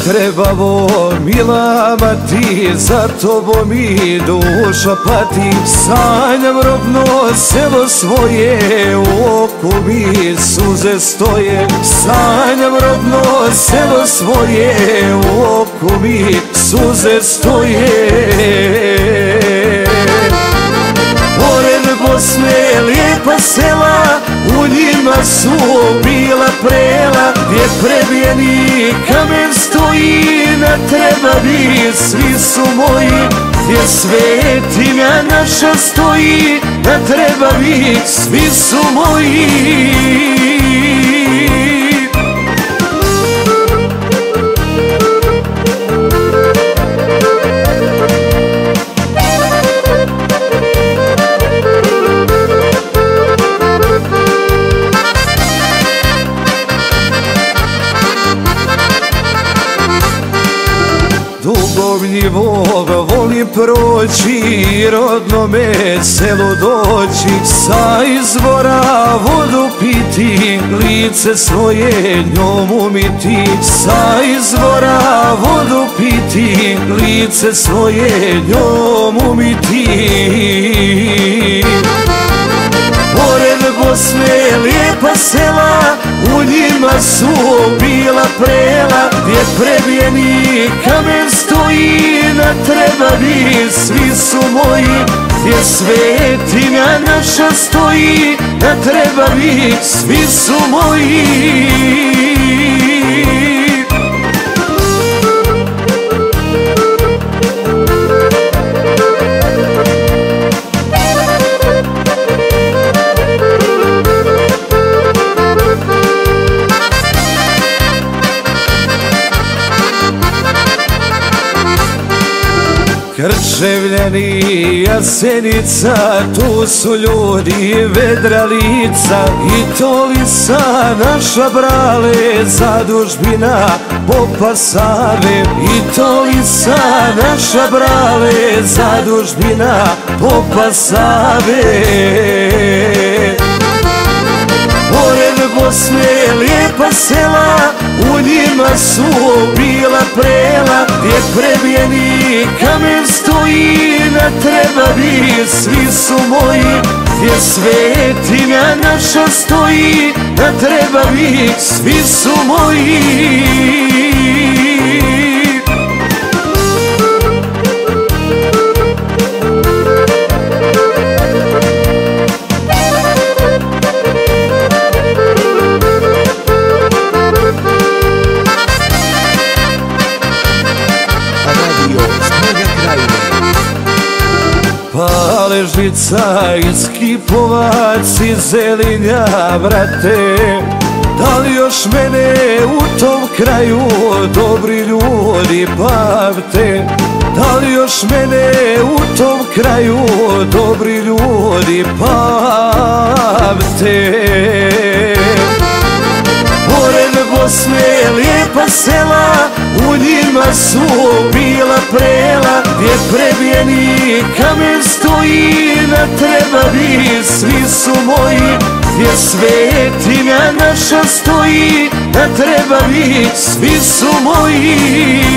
trebamo milama ti, za tobom i duša pati. Sanjam rodno selo svoje, u oku mi suze stoje. Sanjam rodno selo svoje, u oku mi suze stoje. Pored Bosne lijepa sela, u njima su bila prela, gdje prebijeni kamen stoji, na Trebavi svi su moji. Gdje svetinja naša stoji, na Trebavi svi su moji. Dubovnjivoga volim proći, rodno me selo doći. Sa izvora vodu piti, lice svoje njom umiti. Sa izvora vodu piti, lice svoje njom umiti. Pored Bosne lijepa sela, u njima su bila prela, gdje prebijeni kamen stoji, na Trebavi svi su moji. Gdje svetinja naša stoji, na Trebavi svi su moji. Krčevljani, Jasenica, tu su ljudi vedra lica. I Tolisa, naša brale, zadužbina popa Save. I Tolisa, naša brale, zadužbina popa Save. Pored Bosne lijepa sela, u njima su bila prela, gdje prebijeni kamen stoji, na Trebavi svi su moji. Gdje svetinja naša stoji, na Trebavi svi su moji. Paležica i Skipovac i Zelinja, brate. Da li još mene u tom kraju dobri ljudi pamte? Da li još mene u tom kraju dobri ljudi pamte? Pored Bosne lijepa sela, u njima su bila prela, gdje prebijeni kamen stoji, na Trebavi svi su moji. Gdje svetinja naša stoji, na Trebavi svi su moji.